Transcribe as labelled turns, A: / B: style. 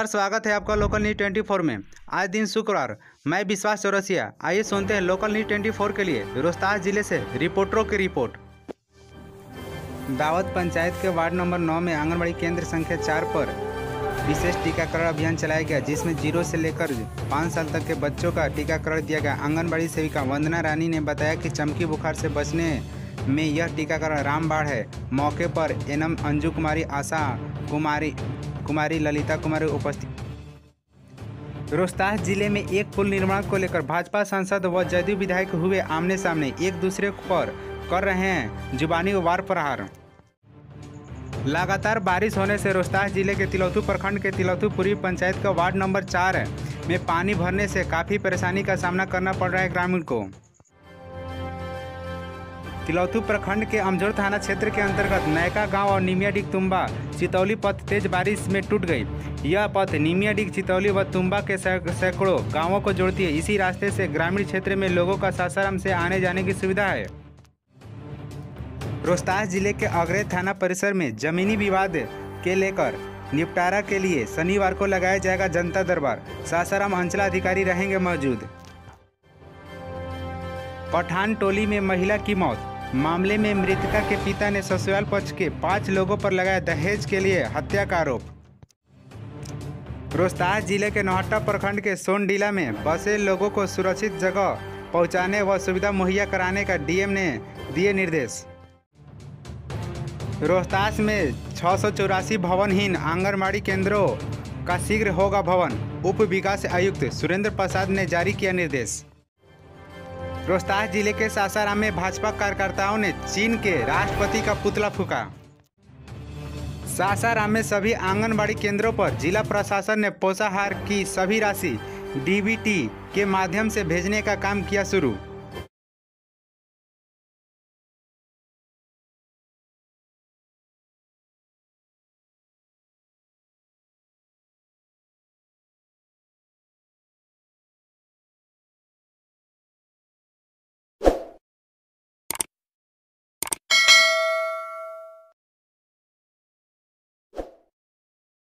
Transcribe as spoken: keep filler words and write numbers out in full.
A: नमस्कार, स्वागत है आपका लोकल न्यूज ट्वेंटी फोर में। आज दिन शुक्रवार, मैं विश्वास चौरसिया। आइए सुनते हैं लोकल न्यूज ट्वेंटी फोर के लिए रोहतास जिले से रिपोर्टरों की रिपोर्ट। दावत पंचायत के वार्ड नंबर नौ में आंगनबाड़ी केंद्र संख्या चार पर विशेष टीकाकरण अभियान चलाया गया, जिसमें जीरो से लेकर पाँच साल तक के बच्चों का टीकाकरण दिया गया। आंगनबाड़ी सेविका वंदना रानी ने बताया कि चमकी बुखार से बचने में यह टीकाकरण रामबाण है। मौके पर एनएम अंजू कुमारी, आशा कुमारी कुमारी ललिता कुमारी उपस्थित। रोहतास जिले में एक पुल निर्माण को लेकर भाजपा सांसद व जदयू विधायक हुए आमने सामने, एक दूसरे पर कर रहे हैं जुबानी वार प्रहार। लगातार बारिश होने से रोहतास जिले के तिलौथू प्रखंड के तिलौथूपुरी पंचायत का वार्ड नंबर चार में पानी भरने से काफ़ी परेशानी का सामना करना पड़ रहा है ग्रामीण को। तिलौथू प्रखंड के अमजोर थाना क्षेत्र के अंतर्गत नयका गांव और निमियाडीह तुम्बा चितौली पथ तेज बारिश में टूट गई। यह पथ निमियाडीह, चितौली व तुम्बा के सैकड़ों गांवों को जोड़ती है। इसी रास्ते से ग्रामीण क्षेत्र में लोगों का सासाराम से आने जाने की सुविधा है। रोहतास जिले के अग्रय थाना परिसर में जमीनी विवाद के लेकर निपटारा के लिए शनिवार को लगाया जाएगा जनता दरबार। सासाराम अंचलाधिकारी रहेंगे मौजूद। पठान टोली में महिला की मौत मामले में मृतका के पिता ने ससुराल पक्ष के पांच लोगों पर लगाया दहेज के लिए हत्या का आरोप। रोहतास जिले के नौहट्टा प्रखंड के सोनडीला में बसे लोगों को सुरक्षित जगह पहुंचाने व सुविधा मुहैया कराने का डीएम ने दिए निर्देश। रोहतास में छः सौ चौरासी भवनहीन आंगनबाड़ी केंद्रों का शीघ्र होगा भवन। उप विकास आयुक्त सुरेंद्र प्रसाद ने जारी किया निर्देश। रोहतास जिले के सासाराम में भाजपा कार्यकर्ताओं ने चीन के राष्ट्रपति का पुतला फूंका। सासाराम में सभी आंगनबाड़ी केंद्रों पर जिला प्रशासन ने पोषाहार की सभी राशि डीबीटी के माध्यम से भेजने का काम किया शुरू।